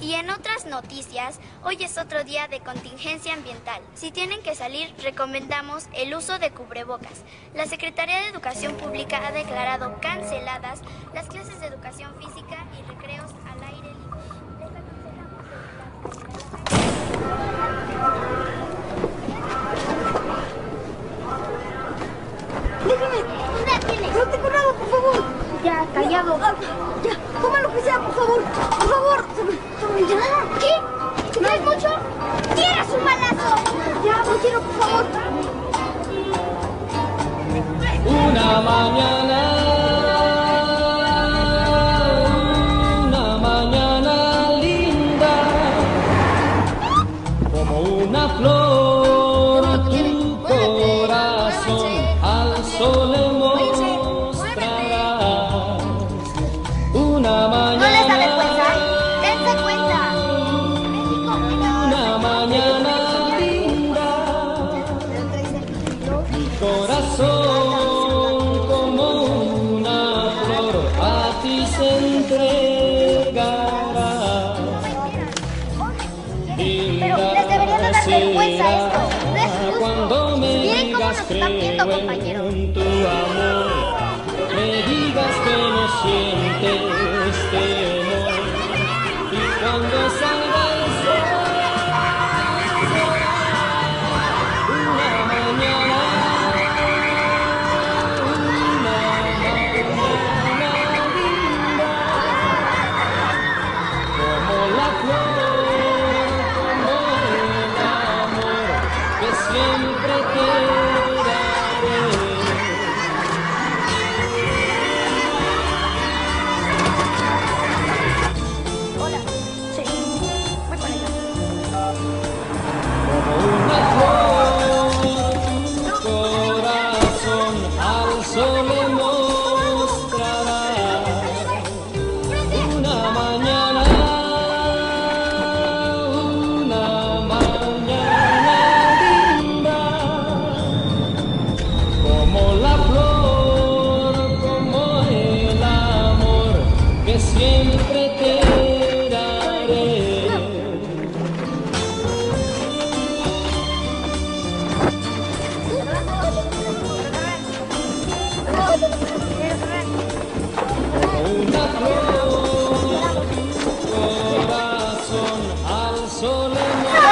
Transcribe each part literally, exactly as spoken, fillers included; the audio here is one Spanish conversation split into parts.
Y en otras noticias, hoy es otro día de contingencia ambiental. Si tienen que salir, recomendamos el uso de cubrebocas. La Secretaría de Educación Pública ha declarado canceladas las clases de educación física y recreos al aire libre. Les aconsejamos Déjeme, evitar. no tengo nada, por favor. Ya, callado. Ya, toma lo que sea, por favor. Por favor. Ya. ¿Qué? ¿No es mucho? ¡Tienes un balazo! Ya, no quiero, por favor. Una mañana, una mañana linda, como una flor, tu corazón al sol le mostrarás. Una mañana. ¿No les da vergüenza? ¡Dense cuenta! Una mañana linda, corazón como una flor a ti se entregará. Pero les debería de dar vergüenza esto. No es justo. Cuando me Miren cómo digas nos que están viendo, creo compañero. en tu amor, me digas que no sientes temor, y cuando salga el sol, una mañana, una mañana linda, como la flor, como el amor que siempre te daré. Hola. Sí. Voy con ella. Como una flor, tu corazón al sol le mostrará. Una mañana, una mañana linda, como la flor, como el amor que siempre te daré. Una flor, corazón al sol le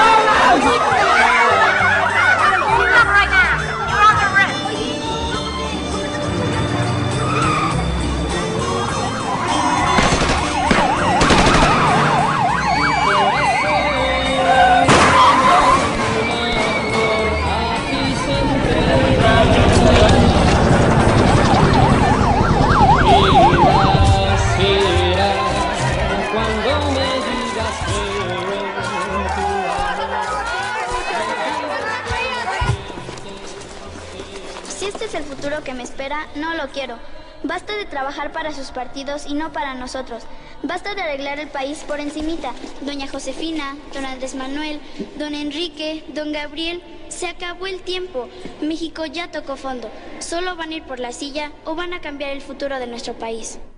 cuando me digas que en tu Si este es el futuro que me espera, no lo quiero. Basta de trabajar para sus partidos y no para nosotros. Basta de arreglar el país por encimita. Doña Josefina, don Andrés Manuel, don Enrique, don Gabriel, se acabó el tiempo. México ya tocó fondo. Solo van a ir por la silla o van a cambiar el futuro de nuestro país.